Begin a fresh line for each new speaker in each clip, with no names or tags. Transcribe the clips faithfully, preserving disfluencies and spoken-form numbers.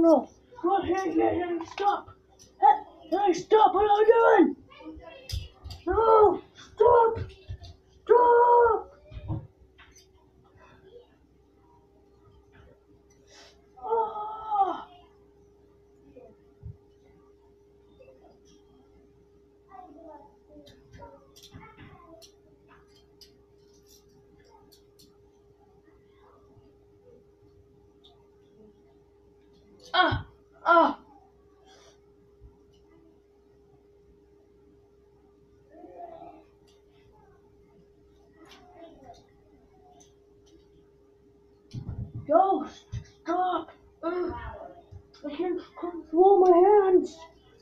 no. Go ahead, yeah, yeah, stop. Hey, hey, stop, what are you doing? No, stop, stop. Ah. Ah, ah. Ghost, stop. Uh, I can't control my hands.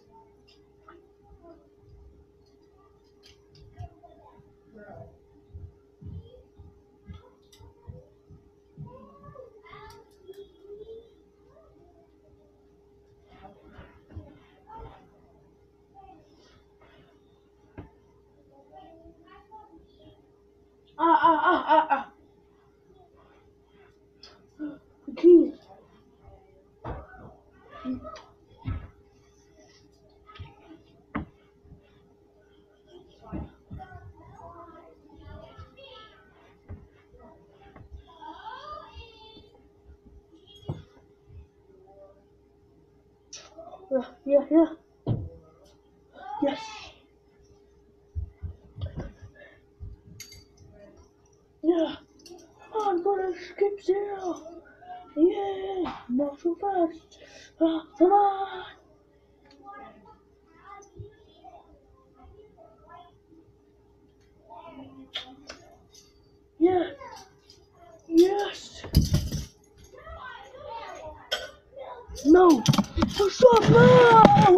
Ah, ah, ah, ah, ah. The keys. Uh, yeah, yeah. Yes. Yeah. I'm gonna skip zero. Yeah. Not so fast. Ah, come on. Yeah. Yes. No. Stop. No.